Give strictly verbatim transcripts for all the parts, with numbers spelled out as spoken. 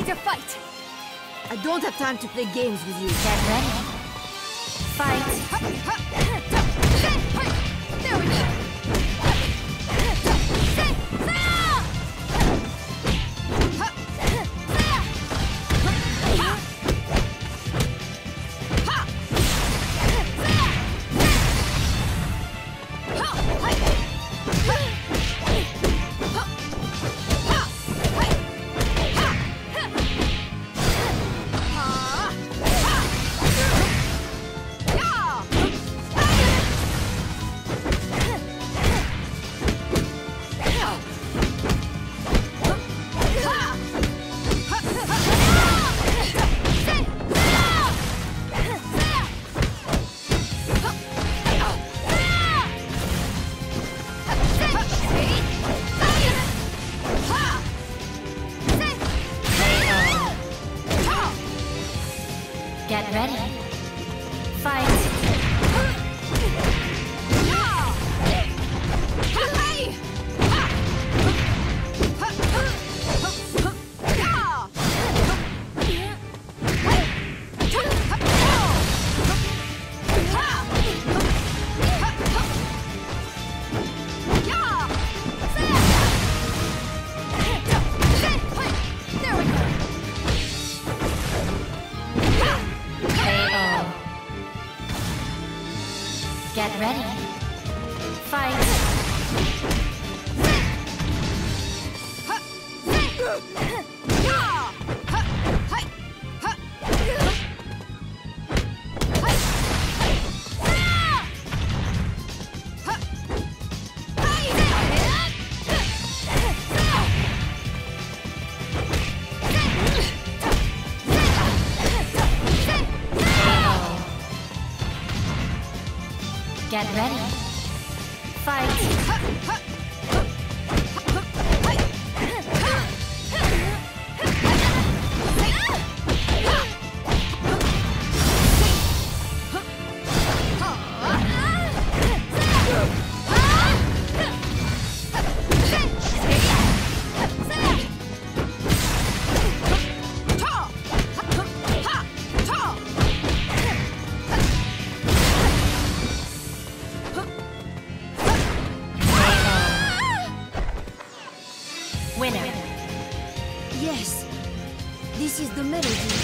Ready to fight! I don't have time to play games with you. Get ready. Fight. There we go! Get ready. Fight. Get ready. Fight. Get ready. Fight. Winner. Yes, this is the melody.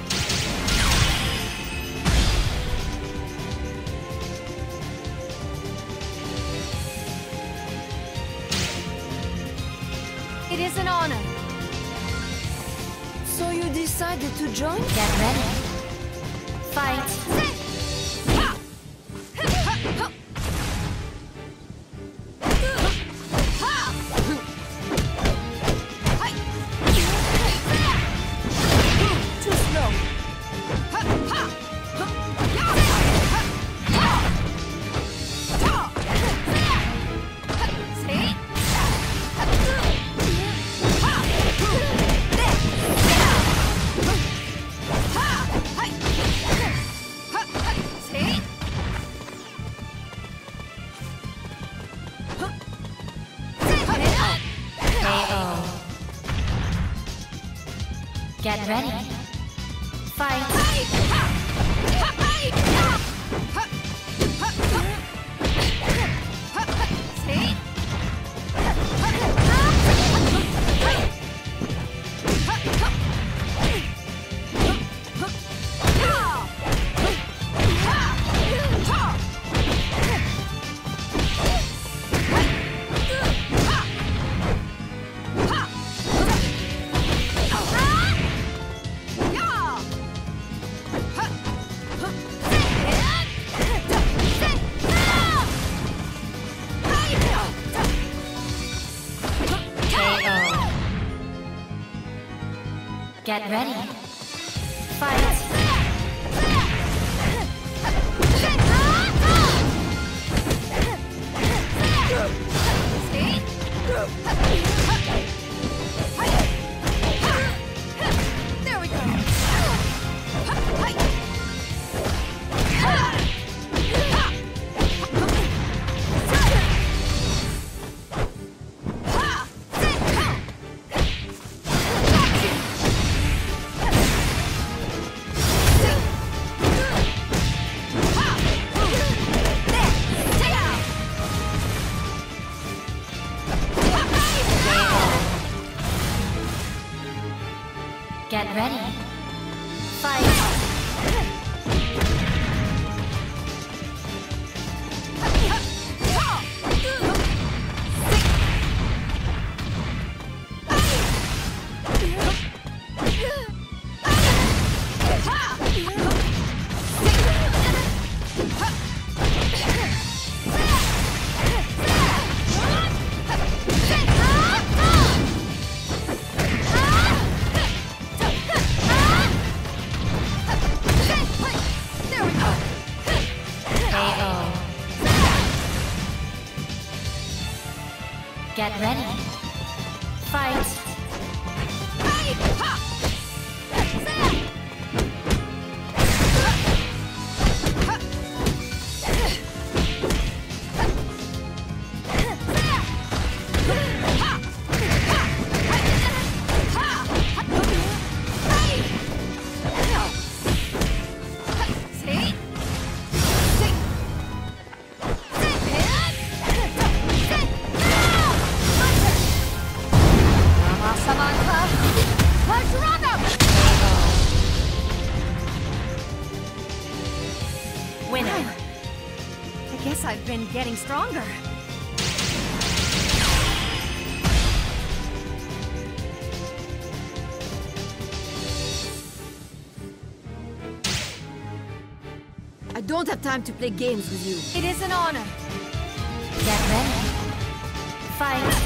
It is an honor. So you decided to join? Get ready. Fight. Get ready. Fight. Get ready. Fight. There we go. Get ready. Fight. Winner. I guess I've been getting stronger. I don't have time to play games with you. It is an honor. Get ready. Fight.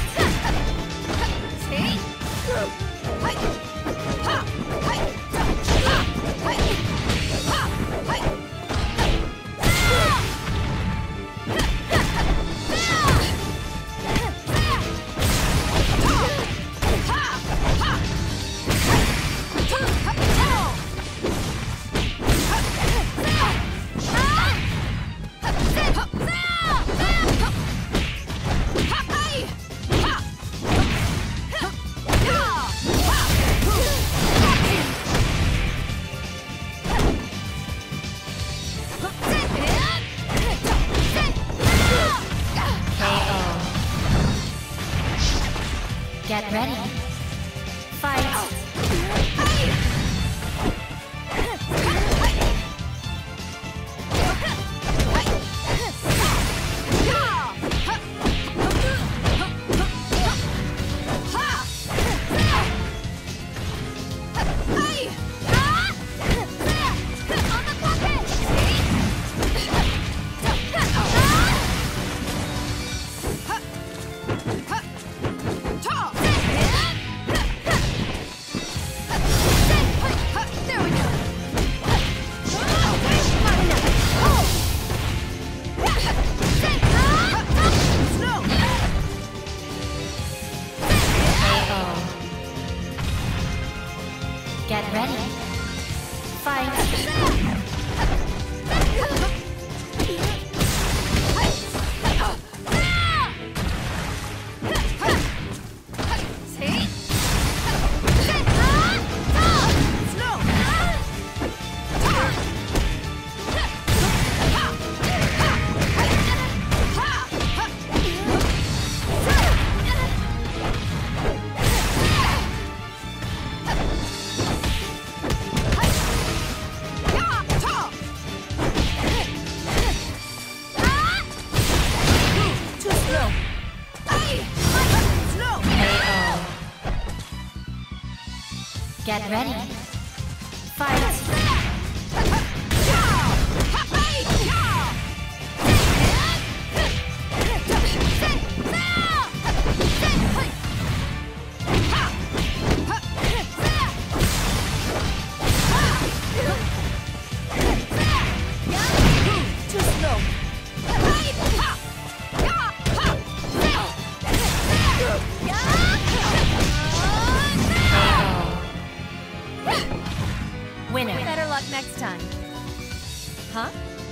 Get ready. Fight. Get ready. Fight. Get ready. Fight. Winner. Better luck next time. Huh?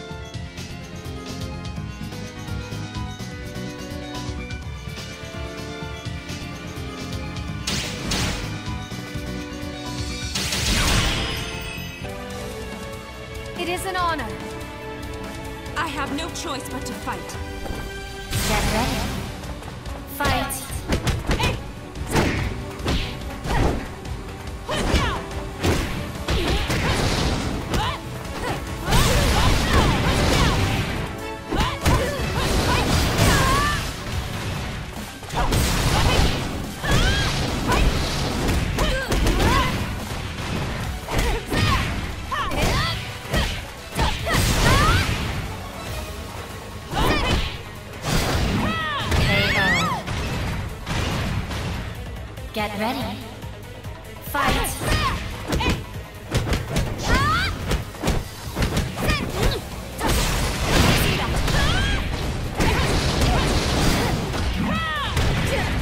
It is an honor. I have no choice but to fight. Get ready. Fight. Get ready. Fight. Yeah!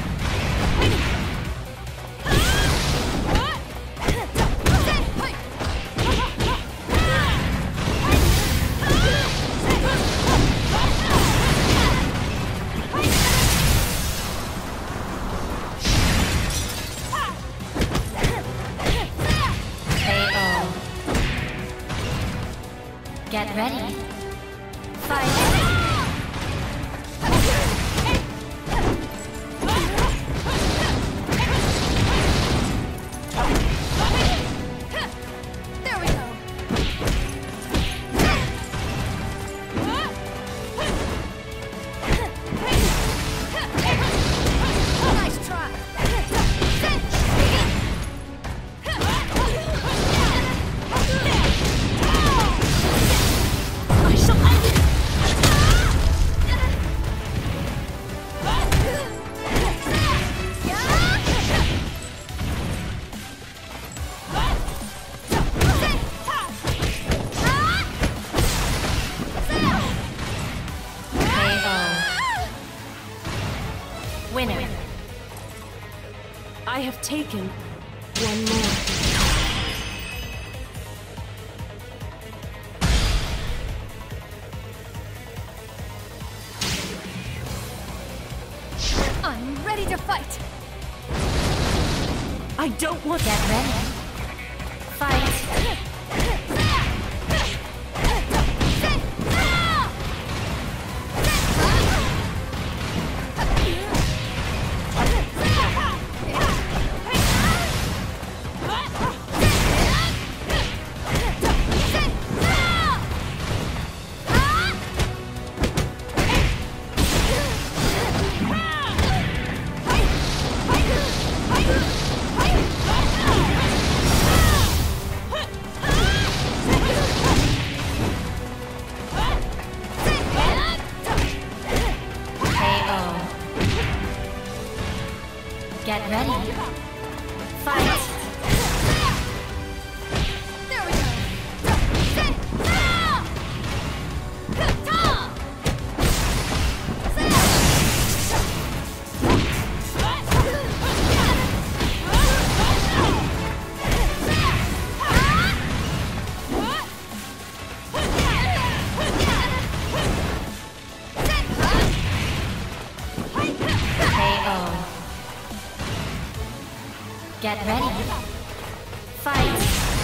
Winner. I have taken one more. I'm ready to fight! I don't want Get ready. Fight. Get ready. Fight. There we go! Sit! Ah! Ta! Get ready. Fight.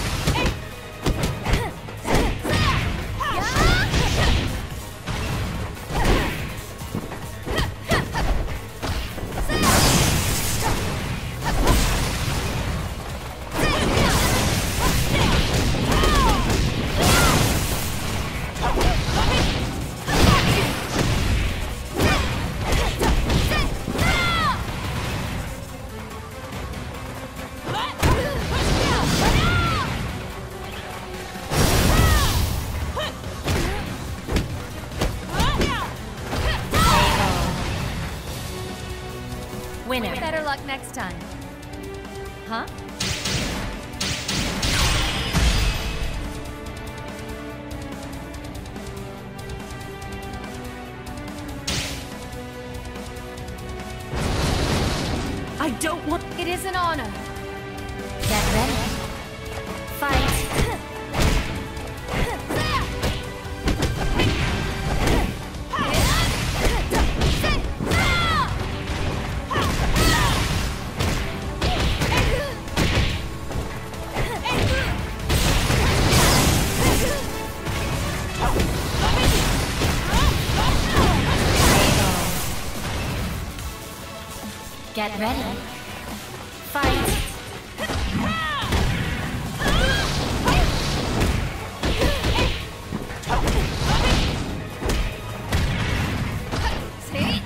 Winner. Better luck next time. Huh? I don't want. It is an honor. Get ready. Fight. Get ready. Fight. See?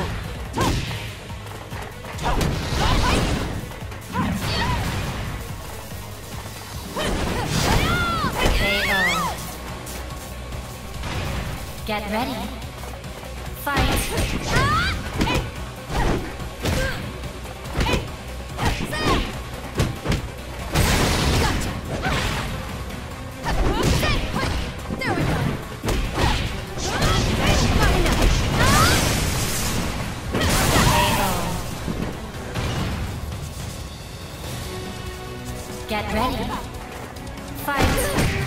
Get ready. Fight. Get ready. Fight.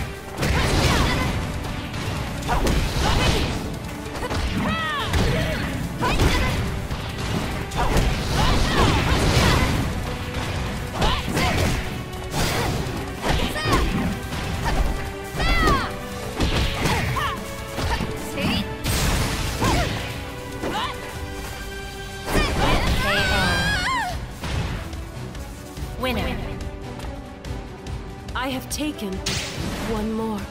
Winner. I have taken one more.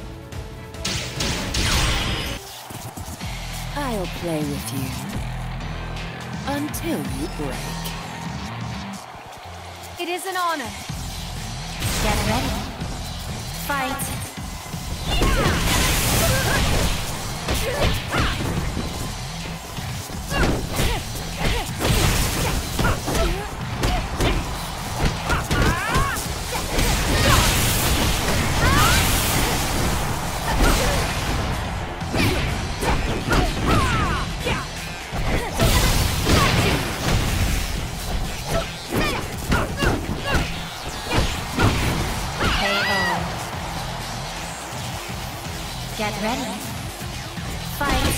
I'll play with you until you break. It is an honor. Get ready. Fight. Get ready. Fight.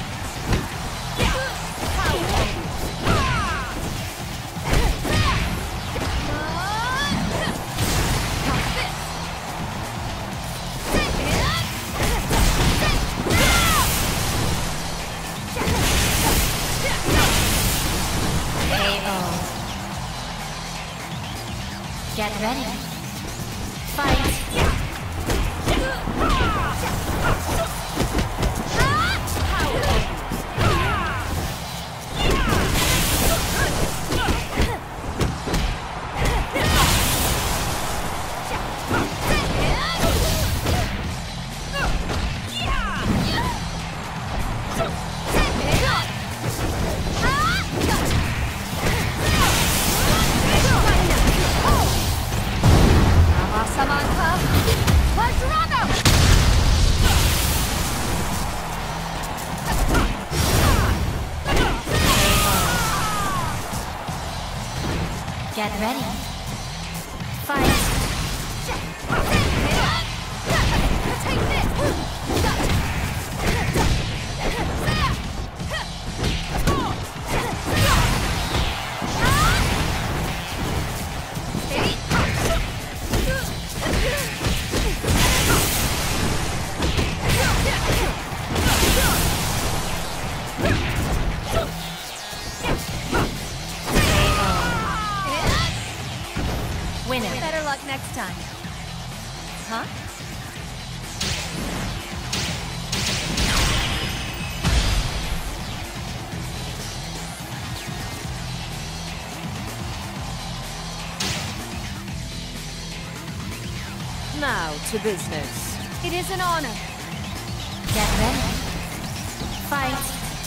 Get ready. Fight. Get ready. Fight. Take this! Winner. Better luck next time. Huh? Now to business. It is an honor. Get ready. Fight.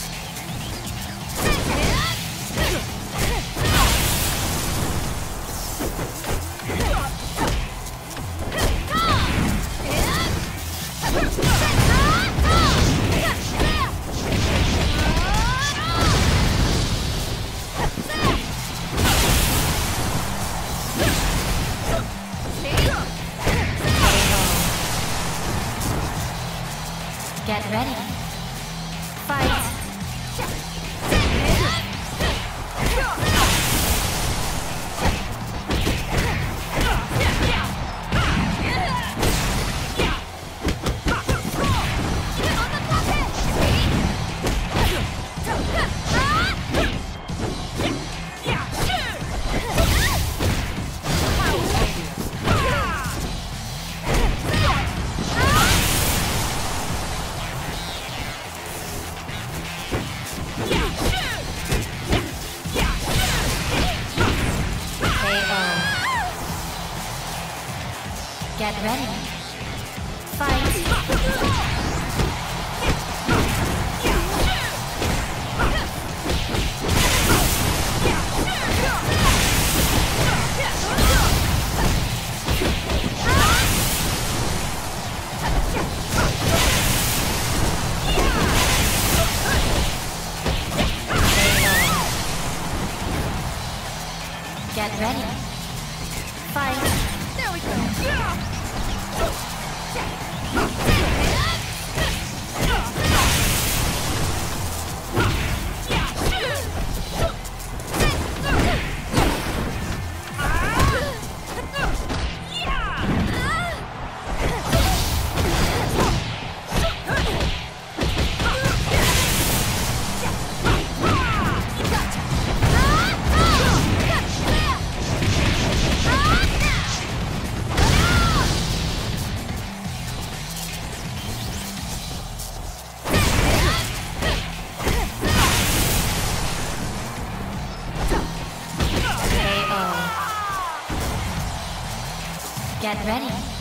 Get ready. Fight. Get ready. Fight. Get ready. Fight. There we go. Get ready.